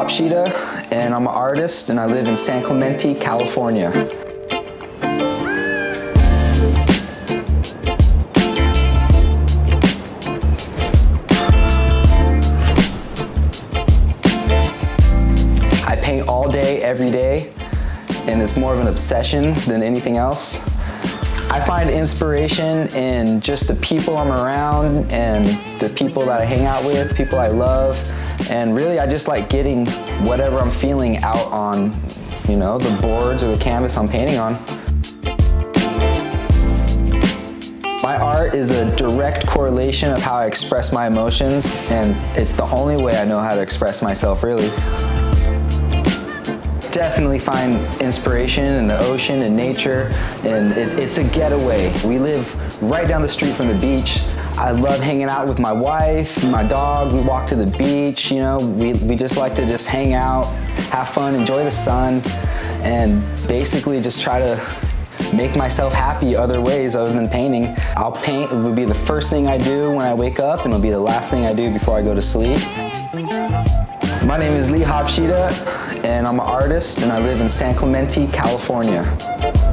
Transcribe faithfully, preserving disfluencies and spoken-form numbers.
Hopshida, and I'm an artist, and I live in San Clemente, California. I paint all day, every day, and it's more of an obsession than anything else. I find inspiration in just the people I'm around and the people that I hang out with, people I love, and really I just like getting whatever I'm feeling out on, you know, the boards or the canvas I'm painting on. My art is a direct correlation of how I express my emotions, and it's the only way I know how to express myself, really. Definitely find inspiration in the ocean and nature, and it, it's a getaway. We live right down the street from the beach. I love hanging out with my wife, my dog. We walk to the beach, you know, we, we just like to just hang out, have fun, enjoy the sun, and basically just try to make myself happy other ways other than painting. I'll paint, it would be the first thing I do when I wake up, and it'll be the last thing I do before I go to sleep. My name is Lee Hopshida, and I'm an artist, and I live in San Clemente, California.